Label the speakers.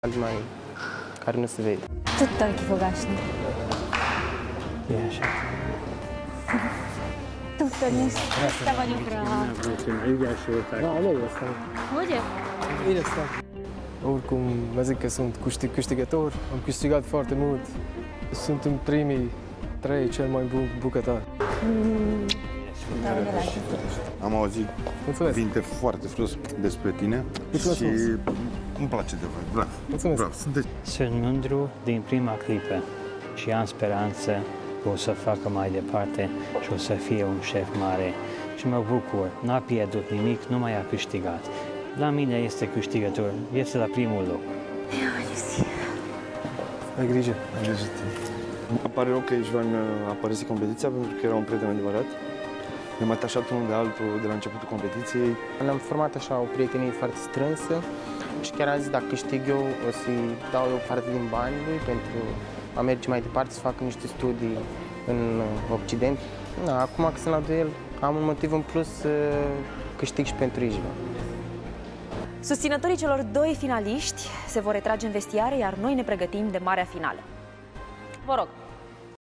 Speaker 1: mai care nu se vede.
Speaker 2: Тут только фугашный.
Speaker 3: E așa.
Speaker 2: Тут не става не права.
Speaker 1: Da, nu e asta.
Speaker 2: Uite?
Speaker 1: Bine asta. Oricum, vă zic că sunt câștigător, am câștigat foarte mult. Sunt în primii 3 cel mai bun bucătar.
Speaker 4: Am auzit
Speaker 1: Mulțumesc.
Speaker 4: cuvinte foarte frumos despre tine
Speaker 1: Mulțumesc
Speaker 4: și
Speaker 1: frumos.
Speaker 4: îmi place de voi. Bravo.
Speaker 1: Mulțumesc.
Speaker 4: Bravo. Sunteți
Speaker 3: Sunt mândru din prima clipă și am speranță că o să facă mai departe și o să fie un șef mare. Și mă bucur, n-a pierdut nimic, nu mai a câștigat. La mine este câștigător, este la primul loc.
Speaker 1: Ai grijă.
Speaker 5: Îmi pare rău că Ișvan a părăsit competiția pentru că era un prieten adevărat. Ne-am atașat unul de altul de la începutul competiției.
Speaker 1: Ne-am format așa o prietenie foarte strânsă și chiar am zis, dacă câștig eu, o să-i dau eu parte din banii lui pentru a merge mai departe, să facă niște studii în Occident. Da, acum că sunt la duel, am un motiv în plus să câștig și pentru Ișvan.
Speaker 6: Susținătorii celor doi finaliști se vor retrage în vestiare, iar noi ne pregătim de marea finală. Vă rog!